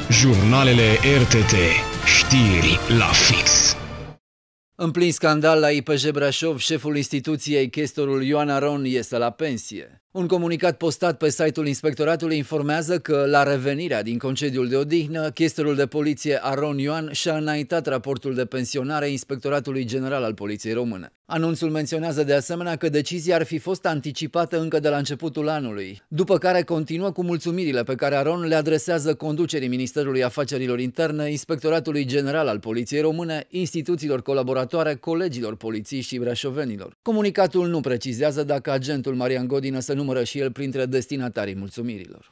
Jurnalele RTT. Știri la fix. În plin scandal la IPJ Brașov, șeful instituției, chestorul Ioan Aron, iese la pensie. Un comunicat postat pe site-ul inspectoratului informează că, la revenirea din concediul de odihnă, chestorul de poliție Aron Ioan și-a înaintat raportul de pensionare Inspectoratului General al Poliției Române. Anunțul menționează de asemenea că decizia ar fi fost anticipată încă de la începutul anului, după care continuă cu mulțumirile pe care Aron le adresează conducerii Ministerului Afacerilor Interne, Inspectoratului General al Poliției Române, instituțiilor colaboratoare, colegilor polițiști și brașovenilor. Comunicatul nu precizează dacă agentul Marian Godină se numără și el printre destinatarii mulțumirilor.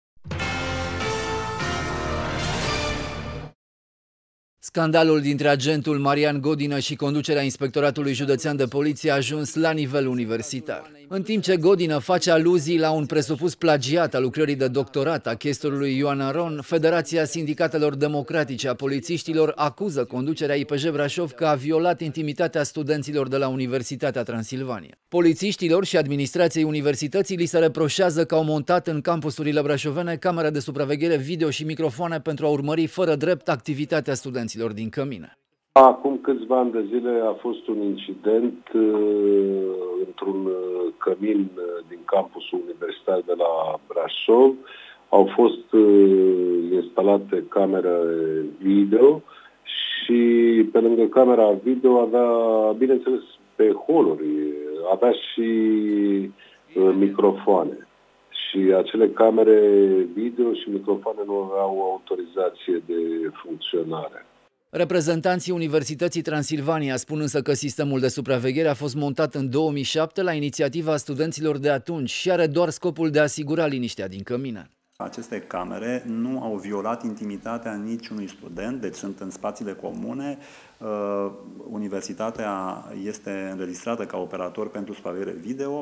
Scandalul dintre agentul Marian Godină și conducerea Inspectoratului Județean de Poliție a ajuns la nivel universitar. În timp ce Godină face aluzii la un presupus plagiat al lucrării de doctorat a chestorului Ioan Aron, Federația Sindicatelor Democratice a Polițiștilor acuză conducerea IPJ Brașov că a violat intimitatea studenților de la Universitatea Transilvania. Polițiștilor și administrației universității li se reproșează că au montat în campusurile brașovene camere de supraveghere video și microfoane pentru a urmări fără drept activitatea studenților din cămine. Acum câțiva ani de zile a fost un incident într-un cămin din campusul universitar de la Brașov. Au fost instalate camere video și pe lângă camera video avea, bineînțeles, pe holuri, avea și microfoane. Și acele camere video și microfoane nu aveau autorizație de funcționare. Reprezentanții Universității Transilvania spun însă că sistemul de supraveghere a fost montat în 2007 la inițiativa studenților de atunci și are doar scopul de a asigura liniștea din cămine. Aceste camere nu au violat intimitatea niciunui student, deci sunt în spațiile comune. Universitatea este înregistrată ca operator pentru supraveghere video.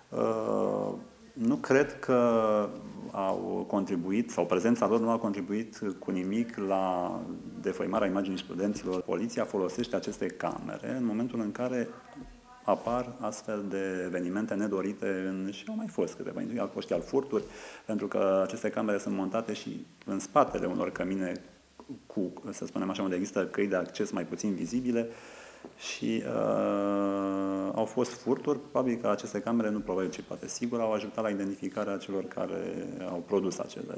Nu cred că au contribuit, sau prezența lor nu a contribuit cu nimic la defăimarea imaginii studenților. Poliția folosește aceste camere în momentul în care apar astfel de evenimente nedorite și au mai fost câteva, au fost și al furturi, pentru că aceste camere sunt montate și în spatele unor cămine cu, să spunem așa, unde există căi de acces mai puțin vizibile și au fost furturi. Probabil că aceste camere, nu probabil, ci poate sigur, au ajutat la identificarea celor care au produs acele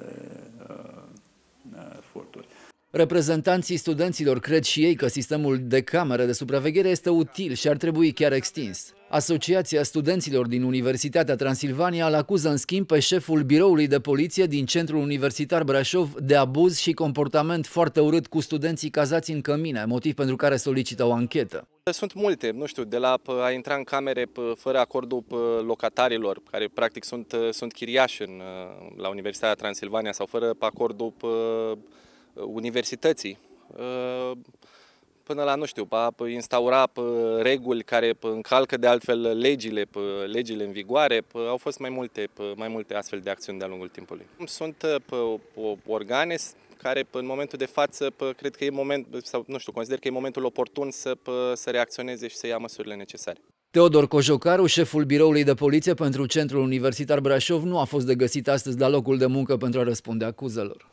furturi. Reprezentanții studenților cred și ei că sistemul de camere de supraveghere este util și ar trebui chiar extins. Asociația studenților din Universitatea Transilvania îl acuză în schimb pe șeful biroului de poliție din Centrul Universitar Brașov de abuz și comportament foarte urât cu studenții cazați în cămine, motiv pentru care solicită o anchetă. Sunt multe, nu știu, de la a intra în camere fără acordul locatarilor, care practic sunt chiriași la Universitatea Transilvania, sau fără acordul universității, până la, nu știu, a instaura reguli care încalcă de altfel legile în vigoare. Au fost mai multe astfel de acțiuni de-a lungul timpului. Sunt organe care în momentul de față cred că e sau nu știu, consider că e momentul oportun să reacționeze și să ia măsurile necesare. Teodor Cojocaru, șeful biroului de poliție pentru Centrul Universitar Brașov, nu a fost de găsit astăzi la locul de muncă pentru a răspunde acuzelor.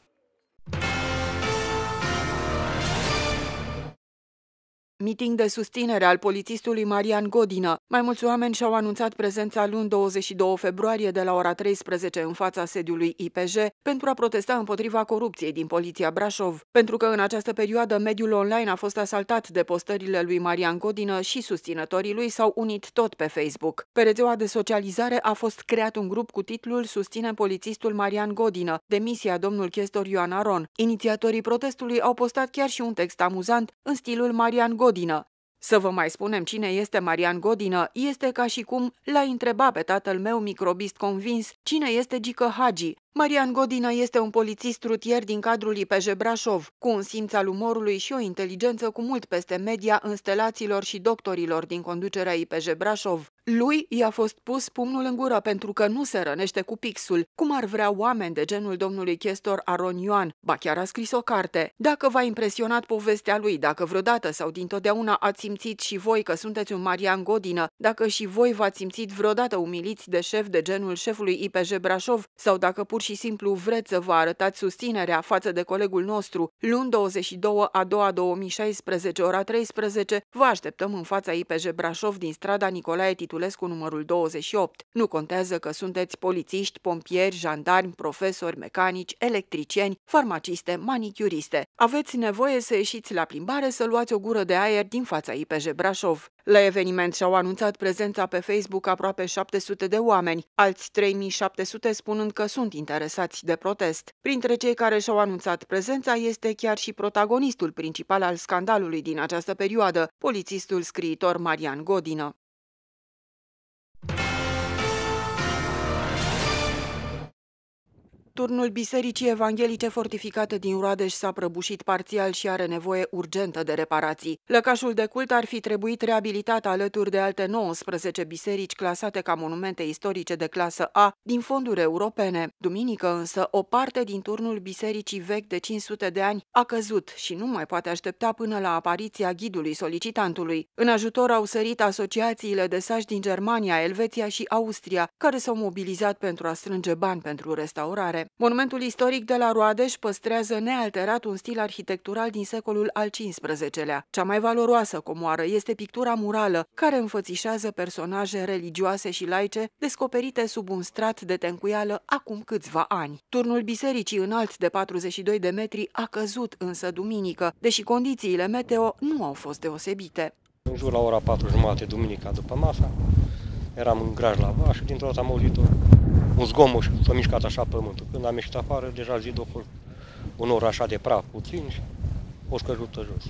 Miting de susținere al polițistului Marian Godină. Mai mulți oameni și-au anunțat prezența luni 22 februarie de la ora 13 în fața sediului IPJ pentru a protesta împotriva corupției din Poliția Brașov. Pentru că în această perioadă mediul online a fost asaltat de postările lui Marian Godină și susținătorii lui s-au unit tot pe Facebook. Pe rețeaua de socializare a fost creat un grup cu titlul Susținem polițistul Marian Godină, demisia domnul chestor Ioan Aron. Inițiatorii protestului au postat chiar și un text amuzant în stilul Marian Godină. Să vă mai spunem cine este Marian Godină, este ca și cum l-ai întreba pe tatăl meu, microbist convins, cine este Gică Hagi. Marian Godină este un polițist rutier din cadrul IPJ Brașov, cu un simț al umorului și o inteligență cu mult peste media înstelaților și doctorilor din conducerea IPJ Brașov. Lui i-a fost pus pumnul în gură pentru că nu se rănește cu pixul, cum ar vrea oameni de genul domnului chestor Aron Ioan, ba chiar a scris o carte. Dacă v-a impresionat povestea lui, dacă vreodată sau dintotdeauna ați simțit și voi că sunteți un Marian Godină, dacă și voi v-ați simțit vreodată umiliți de șef de genul șefului IPJ Brașov sau dacă pur și simplu vreți să vă arătați susținerea față de colegul nostru, luni 22/2/2016, ora 13, vă așteptăm în fața IPJ Brașov din strada Nicolae Titulescu numărul 28. Nu contează că sunteți polițiști, pompieri, jandarmi, profesori, mecanici, electricieni, farmaciste, manicuriste. Aveți nevoie să ieșiți la plimbare să luați o gură de aer din fața IPJ Brașov. La eveniment și-au anunțat prezența pe Facebook aproape 700 de oameni, alți 3700 spunând că sunt interesați de protest. Printre cei care și-au anunțat prezența este chiar și protagonistul principal al scandalului din această perioadă, polițistul scriitor Marian Godină. Turnul Bisericii Evanghelice Fortificate din Roadeș s-a prăbușit parțial și are nevoie urgentă de reparații. Lăcașul de cult ar fi trebuit reabilitat alături de alte 19 biserici clasate ca monumente istorice de clasă A din fonduri europene. Duminică însă, o parte din turnul bisericii vechi de 500 de ani a căzut și nu mai poate aștepta până la apariția ghidului solicitantului. În ajutor au sărit asociațiile de sași din Germania, Elveția și Austria, care s-au mobilizat pentru a strânge bani pentru restaurare. Monumentul istoric de la Roadeș păstrează nealterat un stil arhitectural din secolul al XV-lea. Cea mai valoroasă comoară este pictura murală, care înfățișează personaje religioase și laice descoperite sub un strat de tencuială acum câțiva ani. Turnul bisericii înalt de 42 de metri a căzut însă duminică, deși condițiile meteo nu au fost deosebite. În jur la ora 4:30 duminica după masa, eram în graj la vaș și dintr-o dată am auzit un zgomot și s-a mișcat așa pământul. Când am ieșit afară, deja zidul a fost un nor așa de praf puțin și o scăzută jos.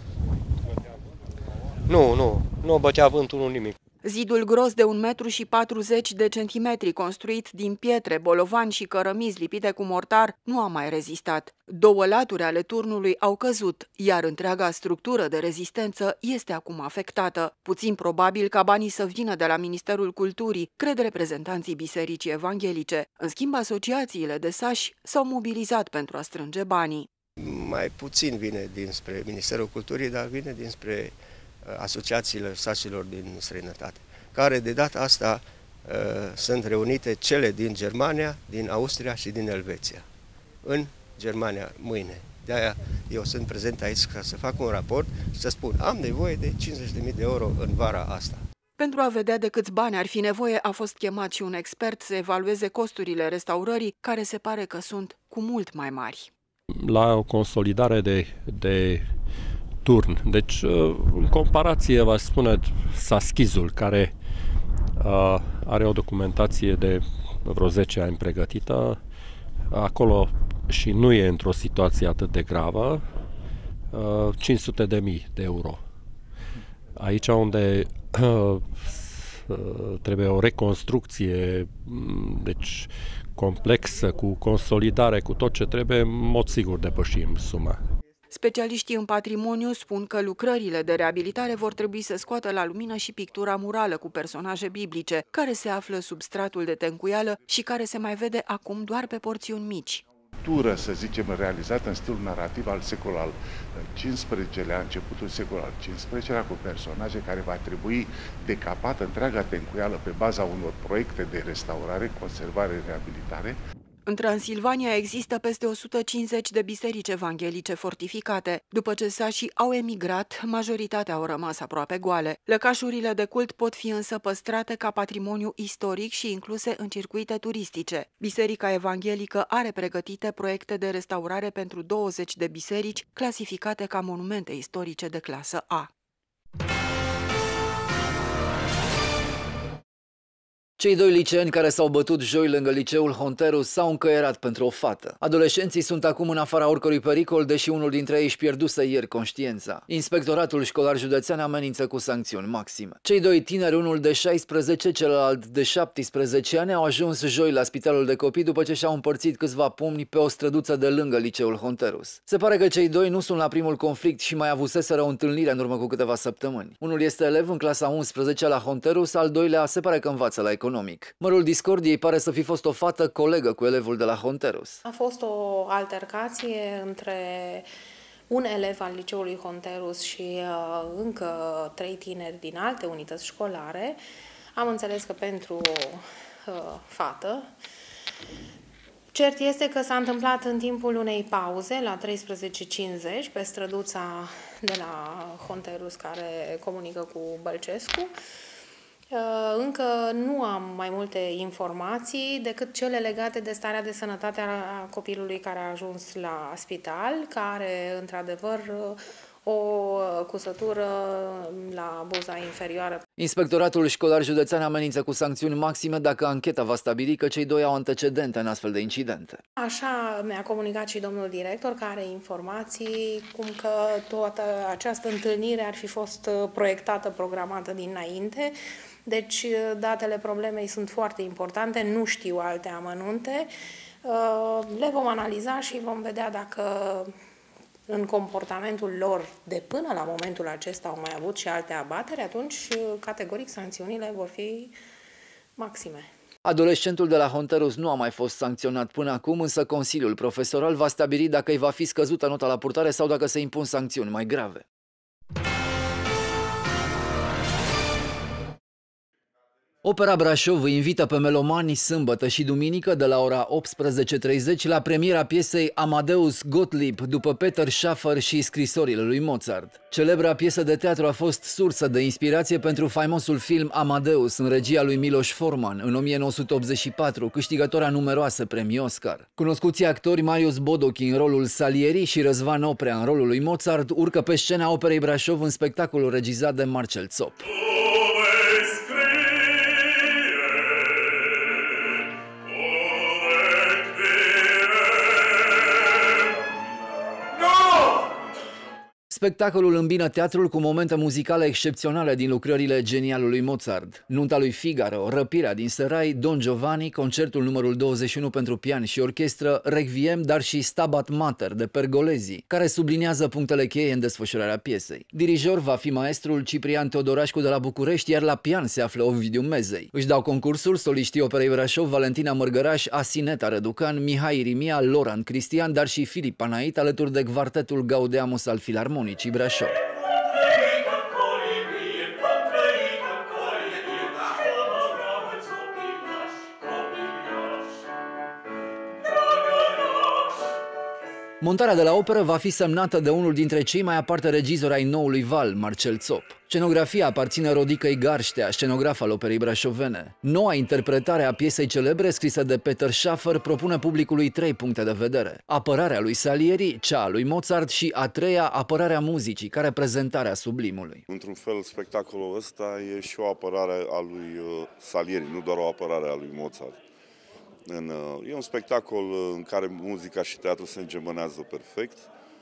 Nu bătea vântul, nu nimic. Zidul gros de 1,40 m, construit din pietre, bolovani și cărămizi lipite cu mortar, nu a mai rezistat. 2 laturi ale turnului au căzut, iar întreaga structură de rezistență este acum afectată. Puțin probabil ca banii să vină de la Ministerul Culturii, cred reprezentanții Bisericii Evanghelice. În schimb, asociațiile de sași s-au mobilizat pentru a strânge banii. Mai puțin vine dinspre Ministerul Culturii, dar vine dinspre asociațiile sașilor din străinătate, care de data asta sunt reunite cele din Germania, din Austria și din Elveția. În Germania mâine. De-aia eu sunt prezent aici ca să fac un raport și să spun am nevoie de 50.000 de euro în vara asta. Pentru a vedea de câți bani ar fi nevoie, a fost chemat și un expert să evalueze costurile restaurării, care se pare că sunt cu mult mai mari. La o consolidare de turn. Deci, în comparație, v-aș spune, Saschizul, care are o documentație de vreo 10 ani pregătită, acolo și nu e într-o situație atât de gravă, 500.000 de euro. Aici unde trebuie o reconstrucție, deci complexă, cu consolidare, cu tot ce trebuie, în mod sigur depășim suma. Specialiștii în patrimoniu spun că lucrările de reabilitare vor trebui să scoată la lumină și pictura murală cu personaje biblice, care se află sub stratul de tencuială și care se mai vede acum doar pe porțiuni mici. Pictură, să zicem, realizată în stilul narrativ al secolului al XV-lea, începutul secolului al XV-lea, cu personaje care va trebui decapată întreaga tencuială pe baza unor proiecte de restaurare, conservare, reabilitare. În Transilvania există peste 150 de biserici evanghelice fortificate. După ce sașii au emigrat, majoritatea au rămas aproape goale. Lăcașurile de cult pot fi însă păstrate ca patrimoniu istoric și incluse în circuite turistice. Biserica Evanghelică are pregătite proiecte de restaurare pentru 20 de biserici clasificate ca monumente istorice de clasă A. Cei 2 liceeni care s-au bătut joi lângă liceul Honterus s-au încăierat pentru o fată. Adolescenții sunt acum în afara oricărui pericol, deși unul dintre ei își pierduse ieri conștiința. Inspectoratul școlar județean amenință cu sancțiuni maxime. Cei 2 tineri, unul de 16, celălalt de 17 ani, au ajuns joi la spitalul de copii după ce și-au împărțit câțiva pumni pe o străduță de lângă liceul Honterus. Se pare că cei 2 nu sunt la primul conflict și mai avuseseră o întâlnire în urmă cu câteva săptămâni. Unul este elev în clasa 11 la Honterus, al doilea se pare că învață la economic. Mărul discordiei pare să fi fost o fată colegă cu elevul de la Honterus. A fost o altercație între un elev al liceului Honterus și încă 3 tineri din alte unități școlare. Am înțeles că pentru o fată Cert este că s-a întâmplat în timpul unei pauze, la 13:50, pe străduța de la Honterus care comunică cu Bălcescu. Încă nu am mai multe informații decât cele legate de starea de sănătate a copilului care a ajuns la spital, care, într-adevăr, o cusătură la buza inferioară. Inspectoratul școlar județean amenință cu sancțiuni maxime dacă ancheta va stabili că cei doi au antecedente în astfel de incidente. Așa mi-a comunicat și domnul director, care are informații cum că toată această întâlnire ar fi fost proiectată, programată dinainte. Deci datele problemei sunt foarte importante, nu știu alte amănunte. Le vom analiza și vom vedea dacă în comportamentul lor de până la momentul acesta au mai avut și alte abateri, atunci categoric sancțiunile vor fi maxime. Adolescentul de la Honterus nu a mai fost sancționat până acum, însă Consiliul Profesoral va stabili dacă îi va fi scăzută nota la purtare sau dacă se impun sancțiuni mai grave. Opera Brașov îi invită pe melomani sâmbătă și duminică de la ora 18:30 la premiera piesei Amadeus Gottlieb după Peter Schaffer și scrisorile lui Mozart. Celebra piesă de teatru a fost sursă de inspirație pentru faimosul film Amadeus în regia lui Miloš Forman în 1984, câștigător a numeroase premii Oscar. Cunoscuții actori Marius Bodochi în rolul Salieri și Răzvan Oprea în rolul lui Mozart urcă pe scena Operei Brașov în spectacolul regizat de Marcel Țop. Spectacolul îmbină teatrul cu momente muzicale excepționale din lucrările genialului Mozart. Nunta lui Figaro, Răpirea din Serai, Don Giovanni, concertul numărul 21 pentru pian și orchestră, Requiem, dar și Stabat Mater de Pergolesi, care subliniază punctele cheie în desfășurarea piesei. Dirijor va fi maestrul Ciprian Teodorașcu de la București, iar la pian se află Ovidiu Mezei. Își dau concursul soliștii Operei Brașov, Valentina Mărgăraș, Asineta Răducan, Mihai Irimia, Loran Cristian, dar și Filip Panait, alături de Quartetul Gaudeamus al Filarmonicii Brașov. Montarea de la operă va fi semnată de unul dintre cei mai aparte regizori ai noului val, Marcel Țop. Scenografia aparține Rodicăi Garștea, scenograf al Operei brașovene. Noua interpretare a piesei celebre, scrisă de Peter Schaffer, propune publicului 3 puncte de vedere. Apărarea lui Salieri, cea a lui Mozart și, a treia, apărarea muzicii, ca reprezentarea sublimului. Într-un fel, spectacolul ăsta e și o apărare a lui Salieri, nu doar o apărare a lui Mozart. E un spectacol în care muzica și teatru se îngemânează perfect.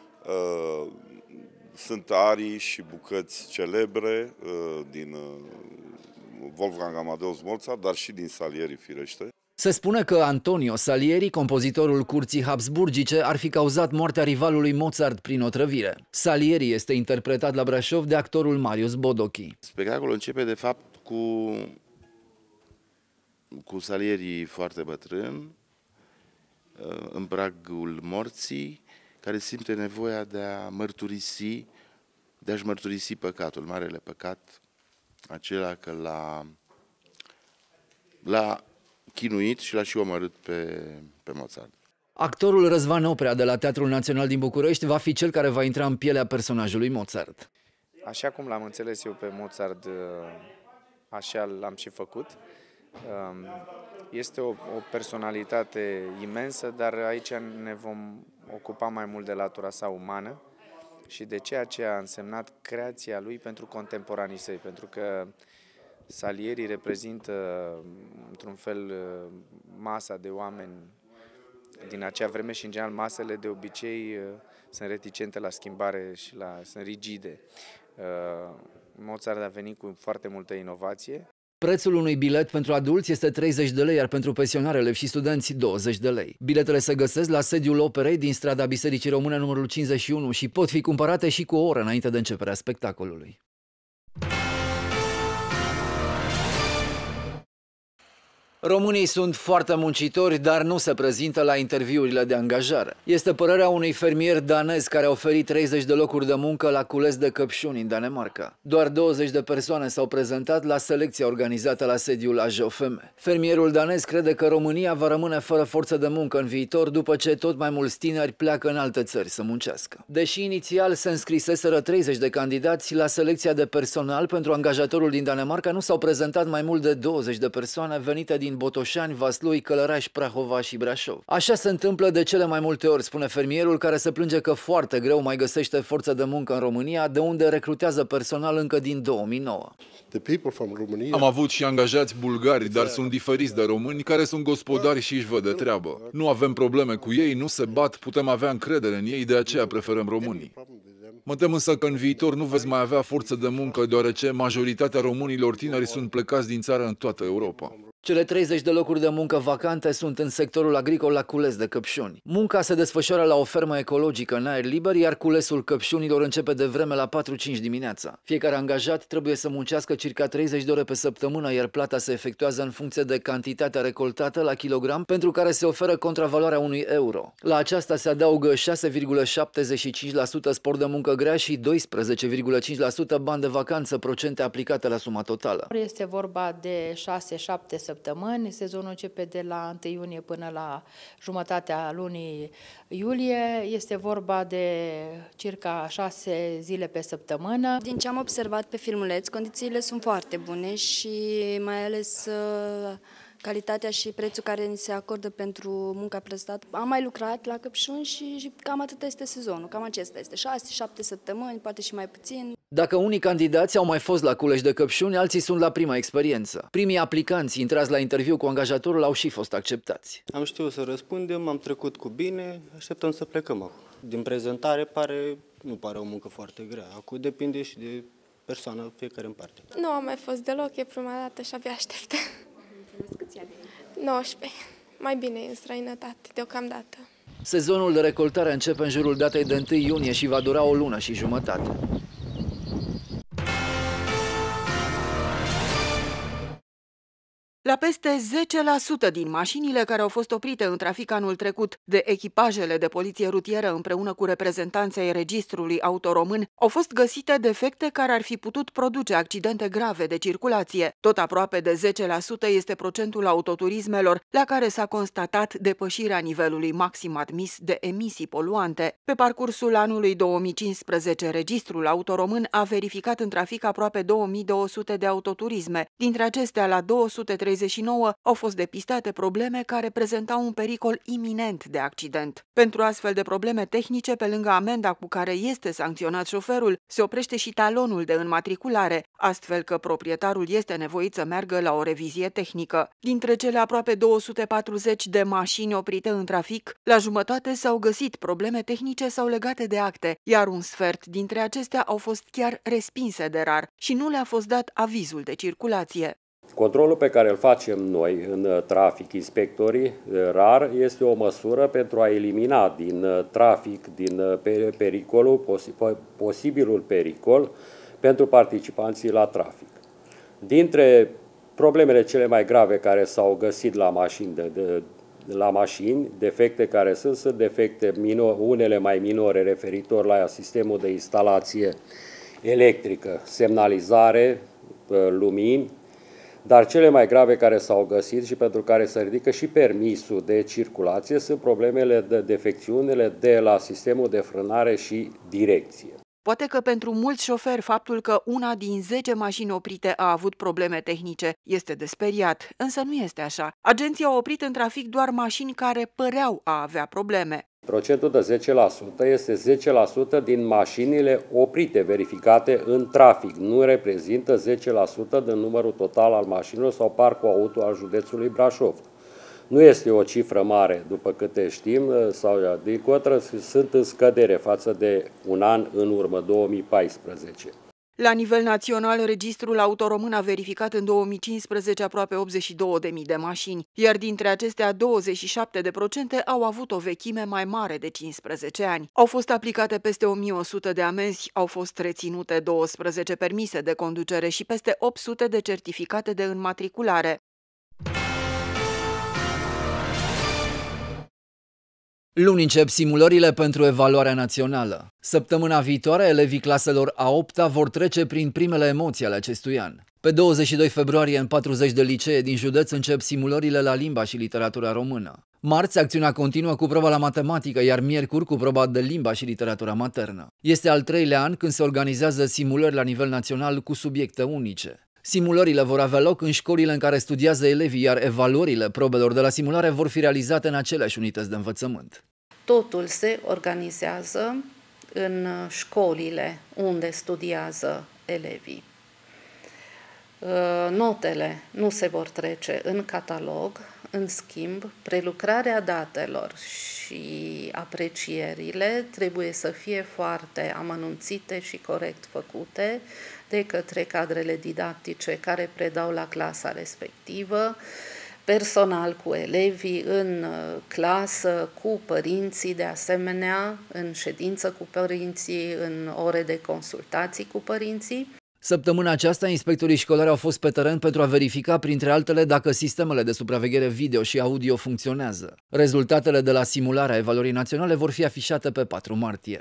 Sunt arii și bucăți celebre din Wolfgang Amadeus Mozart, dar și din Salieri, firește. Se spune că Antonio Salieri, compozitorul curții habsburgice, ar fi cauzat moartea rivalului Mozart prin otrăvire. Salieri este interpretat la Brașov de actorul Marius Bodochi. Spectacolul începe, de fapt, cu Salieri foarte bătrân, în pragul morții, care simte nevoia de a-și mărturisi păcatul, marele păcat, acela că l-a chinuit și l-a și omorât pe Mozart. Actorul Răzvan Oprea de la Teatrul Național din București va fi cel care va intra în pielea personajului Mozart. Așa cum l-am înțeles eu pe Mozart, așa l-am și făcut. Este o personalitate imensă, dar aici ne vom ocupa mai mult de latura sa umană și de ceea ce a însemnat creația lui pentru contemporanii săi, pentru că Salieri reprezintă, într-un fel, masa de oameni din acea vreme și, în general, masele de obicei sunt reticente la schimbare și sunt rigide. Mozart a venit cu foarte multă inovație. Prețul unui bilet pentru adulți este 30 de lei, iar pentru pensionari, elevi și studenți 20 de lei. Biletele se găsesc la sediul operei din strada Bisericii Române numărul 51 și pot fi cumpărate și cu o oră înainte de începerea spectacolului. Românii sunt foarte muncitori, dar nu se prezintă la interviurile de angajare. Este părerea unui fermier danez care a oferit 30 de locuri de muncă la cules de căpșuni în Danemarca. Doar 20 de persoane s-au prezentat la selecția organizată la sediul AJOFM. Fermierul danez crede că România va rămâne fără forță de muncă în viitor după ce tot mai mulți tineri pleacă în alte țări să muncească. Deși inițial se înscriseseră 30 de candidați, la selecția de personal pentru angajatorul din Danemarca nu s-au prezentat mai mult de 20 de persoane venite din Botoșani, Vaslui, Călăraș, Prahova și Brașov. Așa se întâmplă de cele mai multe ori, spune fermierul, care se plânge că foarte greu mai găsește forță de muncă în România, de unde recrutează personal încă din 2009. Am avut și angajați bulgari, dar sunt diferiți de români care sunt gospodari și își văd de treabă. Nu avem probleme cu ei, nu se bat, putem avea încredere în ei, de aceea preferăm românii. Mă tem însă că în viitor nu veți mai avea forță de muncă, deoarece majoritatea românilor tineri sunt plecați din țară în toată Europa. Cele 30 de locuri de muncă vacante sunt în sectorul agricol la cules de căpșuni. Munca se desfășoară la o fermă ecologică în aer liber, iar culesul căpșunilor începe de vreme la 4-5 dimineața. Fiecare angajat trebuie să muncească circa 30 de ore pe săptămână, iar plata se efectuează în funcție de cantitatea recoltată la kilogram, pentru care se oferă contravaloarea €1. La aceasta se adaugă 6,75% spor de muncă grea și 12,5% bani de vacanță, procente aplicate la suma totală. Este vorba de 6-7 săptămâni. Sezonul începe de la 1 iunie până la jumătatea lunii iulie. Este vorba de circa 6 zile pe săptămână. Din ce am observat pe filmuleț, condițiile sunt foarte bune și mai ales calitatea și prețul care ni se acordă pentru munca prestată. Am mai lucrat la căpșuni și cam atât este sezonul, cam acesta este, 6-7 săptămâni, poate și mai puțin. Dacă unii candidați au mai fost la culeși de căpșuni, alții sunt la prima experiență. Primii aplicanți intrați la interviu cu angajatorul au și fost acceptați. Am știut să răspundem, am trecut cu bine, așteptăm să plecăm acum. Din prezentare nu pare o muncă foarte grea, acum depinde și de persoană, fiecare în parte. Nu am mai fost deloc, e prima dată și abia aștept. Câți ani? 19. Mai bine în străinătate, deocamdată. Sezonul de recoltare începe în jurul datei de 1 iunie și va dura o lună și jumătate. La peste 10% din mașinile care au fost oprite în trafic anul trecut de echipajele de poliție rutieră împreună cu reprezentanții ai Registrului Auto Român au fost găsite defecte care ar fi putut produce accidente grave de circulație. Tot aproape de 10% este procentul autoturismelor la care s-a constatat depășirea nivelului maxim admis de emisii poluante. Pe parcursul anului 2015, Registrul Auto Român a verificat în trafic aproape 2200 de autoturisme. Dintre acestea, la 239 au fost depistate probleme care prezentau un pericol iminent de accident. Pentru astfel de probleme tehnice, pe lângă amenda cu care este sancționat șoferul, se oprește și talonul de înmatriculare, astfel că proprietarul este nevoit să meargă la o revizie tehnică. Dintre cele aproape 240 de mașini oprite în trafic, la jumătate s-au găsit probleme tehnice sau legate de acte, iar un sfert dintre acestea au fost chiar respinse de RAR și nu le-a fost dat avizul de circulație. Controlul pe care îl facem noi în trafic, inspectorii RAR, este o măsură pentru a elimina din trafic, din posibilul pericol pentru participanții la trafic. Dintre problemele cele mai grave care s-au găsit la mașini, defecte care sunt defecte unele mai minore referitor la sistemul de instalație electrică, semnalizare, lumini, dar cele mai grave care s-au găsit și pentru care se ridică și permisul de circulație sunt problemele de defecțiunile de la sistemul de frânare și direcție. Poate că pentru mulți șoferi faptul că una din 10 mașini oprite a avut probleme tehnice este de speriat, însă nu este așa. Agenții au oprit în trafic doar mașini care păreau a avea probleme. Procentul de 10% este 10% din mașinile oprite, verificate în trafic. Nu reprezintă 10% din numărul total al mașinilor sau parcul auto al județului Brașov. Nu este o cifră mare, după câte știm, sau din contră, sunt în scădere față de un an în urmă, 2014. La nivel național, Registrul Auto Român a verificat în 2015 aproape 82.000 de mașini, iar dintre acestea 27% au avut o vechime mai mare de 15 ani. Au fost aplicate peste 1.100 de amenzi, au fost reținute 12 permise de conducere și peste 800 de certificate de înmatriculare. Luni încep simulările pentru evaluarea națională. Săptămâna viitoare, elevii claselor a 8-a vor trece prin primele emoții ale acestui an. Pe 22 februarie, în 40 de licee din județ încep simulările la limba și literatura română. Marți, acțiunea continuă cu proba la matematică, iar miercuri cu proba de limba și literatura maternă. Este al 3-lea an când se organizează simulări la nivel național cu subiecte unice. Simulările vor avea loc în școlile în care studiază elevii, iar evaluările probelor de la simulare vor fi realizate în aceleași unități de învățământ. Totul se organizează în școlile unde studiază elevii. Notele nu se vor trece în catalog, în schimb, prelucrarea datelor și aprecierile trebuie să fie foarte amănunțite și corect făcute de către cadrele didactice care predau la clasa respectivă, personal cu elevii, în clasă, cu părinții, de asemenea, în ședință cu părinții, în ore de consultații cu părinții. Săptămâna aceasta, inspectorii școlari au fost pe teren pentru a verifica, printre altele, dacă sistemele de supraveghere video și audio funcționează. Rezultatele de la simularea evaluării naționale vor fi afișate pe 4 martie.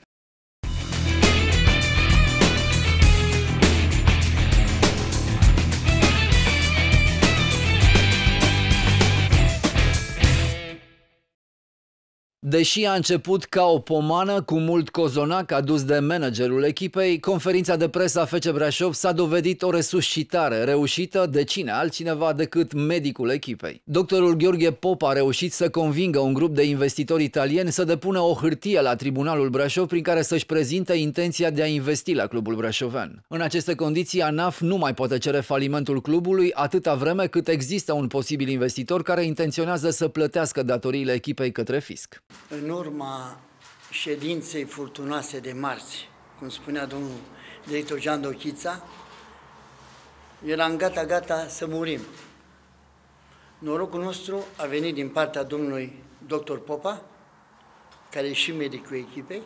Deși a început ca o pomană cu mult cozonac adus de managerul echipei, conferința de presă a FC Brașov s-a dovedit o resuscitare reușită de cine altcineva decât medicul echipei. Doctorul Gheorghe Popa a reușit să convingă un grup de investitori italieni să depună o hârtie la Tribunalul Brașov prin care să-și prezinte intenția de a investi la clubul brașovean. În aceste condiții, ANAF nu mai poate cere falimentul clubului atâta vreme cât există un posibil investitor care intenționează să plătească datoriile echipei către fisc. În urma ședinței furtunoase de marți, cum spunea domnul director Jean Dochița, eram gata să murim. Norocul nostru a venit din partea domnului dr. Popa, care e și medicul echipei,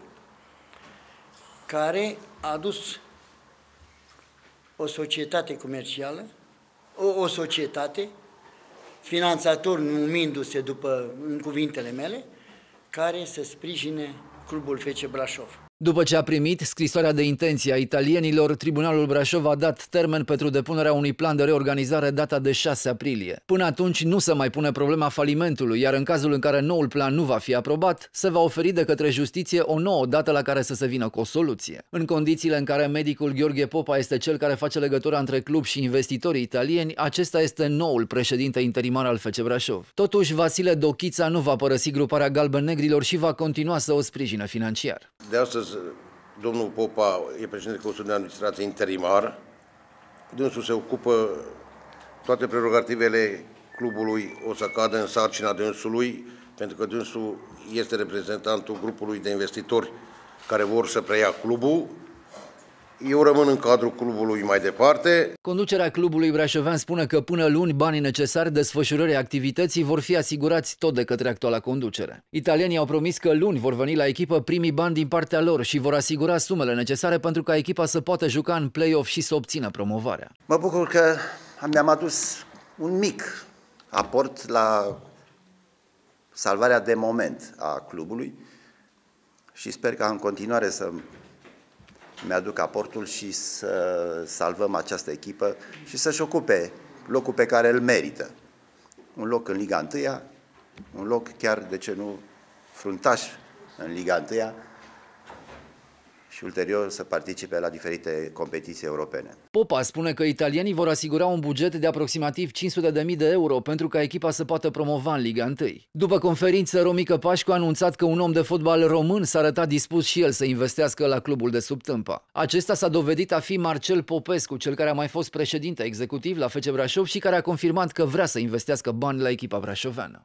care a adus o societate comercială, o societate, finanțator numindu-se în cuvintele mele, care să sprijine clubul FC Brașov. După ce a primit scrisoarea de intenție a italienilor, Tribunalul Brașov a dat termen pentru depunerea unui plan de reorganizare data de 6 aprilie. Până atunci nu se mai pune problema falimentului, iar în cazul în care noul plan nu va fi aprobat, se va oferi de către justiție o nouă dată la care să se vină cu o soluție. În condițiile în care medicul Gheorghe Popa este cel care face legătura între club și investitorii italieni, acesta este noul președinte interimar al FC Brașov. Totuși, Vasile Dochița nu va părăsi gruparea galben-negrilor și va continua să o sprijine financiar. De astăzi, domnul Popa e președinte Consiliului de Administrație interimar. Dânsul se ocupă toate prerogativele clubului, o să cadă în sarcina dânsului, pentru că dânsul este reprezentantul grupului de investitori care vor să preia clubul. Eu rămân în cadrul clubului mai departe. Conducerea clubului brașovean spune că până luni banii necesari desfășurării activității vor fi asigurați tot de către actuala conducere. Italienii au promis că luni vor veni la echipă primii bani din partea lor și vor asigura sumele necesare pentru ca echipa să poată juca în play-off și să obțină promovarea. Mă bucur că mi-am adus un mic aport la salvarea de moment a clubului și sper ca în continuare să mi-aduc aportul și să salvăm această echipă și să-și ocupe locul pe care îl merită. Un loc în Liga 1, un loc chiar, de ce nu, fruntaș în Liga 1 și ulterior să participe la diferite competiții europene. Popa spune că italienii vor asigura un buget de aproximativ 500.000 de euro pentru ca echipa să poată promova în Liga 1. După conferință, Romică Pașcu a anunțat că un om de fotbal român s-a arătat dispus și el să investească la clubul de sub Tâmpa. Acesta s-a dovedit a fi Marcel Popescu, cel care a mai fost președinte executiv la FC Brașov și care a confirmat că vrea să investească bani la echipa brașoveană.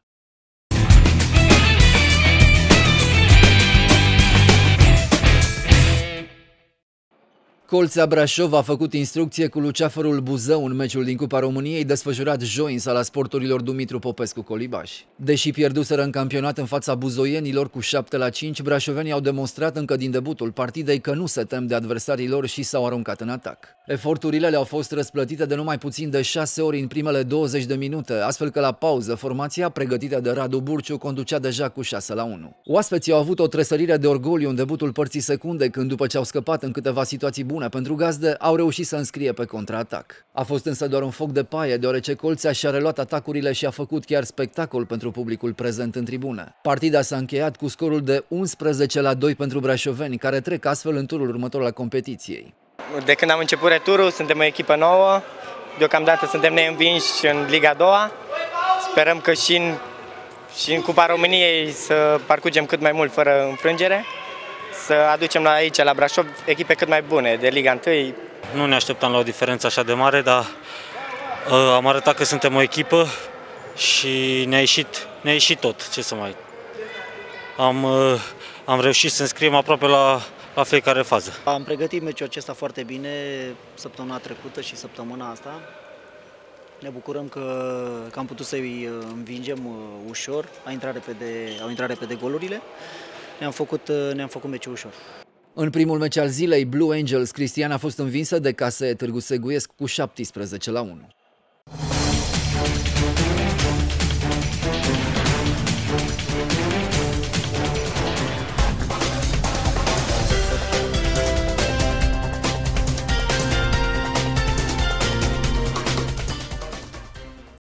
Colțea Brașov a făcut instrucție cu Luceafărul Buzău în meciul din Cupa României, desfășurat joi în Sala Sporturilor Dumitru Popescu Colibaș. Deși pierduseră în campionat în fața buzoienilor cu 7-5, brașovenii au demonstrat încă din debutul partidei că nu se tem de adversarii lor și s-au aruncat în atac. Eforturile le-au fost răsplătite de numai puțin de 6 ori în primele 20 de minute, astfel că la pauză formația, pregătită de Radu Burciu, conducea deja cu 6-1. Oaspeții au avut o tresărire de orgoliu în debutul părții secunde, când după ce au scăpat în câteva situații bune pentru gazde, au reușit să înscrie pe contraatac. A fost însă doar un foc de paie, deoarece Colțea și-a reluat atacurile și a făcut chiar spectacol pentru publicul prezent în tribune. Partida s-a încheiat cu scorul de 11-2 pentru brașoveni, care trec astfel în turul următor al competiției. De când am început returul, suntem o echipă nouă, deocamdată suntem neînvinși în Liga 2. Sperăm că și în Cupa României să parcurgem cât mai mult fără înfrângere, să aducem aici, la Brașov, echipe cât mai bune de Liga 1. Nu ne așteptam la o diferență așa de mare, dar am arătat că suntem o echipă și ne-a ieșit tot, ce să mai... Am reușit să înscriem aproape la fiecare fază. Am pregătit meciul acesta foarte bine săptămâna trecută și săptămâna asta. Ne bucurăm că am putut să-i învingem ușor, au intrat repede golurile. Ne-am făcut meciul ușor. În primul meci al zilei, Blue Angels Cristian a fost învinsă de KSE Târgu Seguiesc cu 17-1.